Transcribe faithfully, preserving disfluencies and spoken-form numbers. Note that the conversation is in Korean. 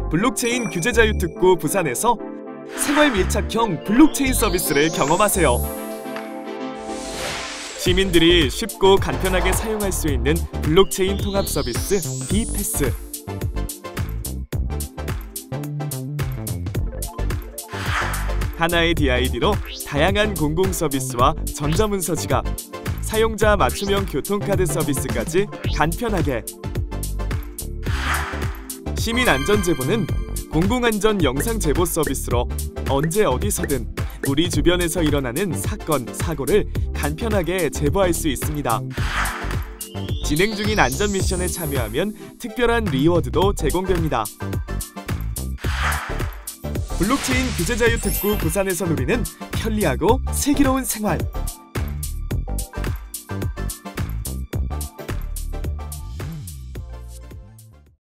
블록체인 규제자유특구 부산에서 생활 밀착형 블록체인 서비스를 경험하세요. 시민들이 쉽고 간편하게 사용할 수 있는 블록체인 통합 서비스 비패스. 하나의 디아이디로 다양한 공공 서비스와 전자문서 지갑, 사용자 맞춤형 교통카드 서비스까지 간편하게. 시민안전제보는 공공안전 영상 제보 서비스로 언제 어디서든 우리 주변에서 일어나는 사건, 사고를 간편하게 제보할 수 있습니다. 진행 중인 안전 미션에 참여하면 특별한 리워드도 제공됩니다. 블록체인 규제자유특구 부산에서 누리는 편리하고 슬기로운 생활.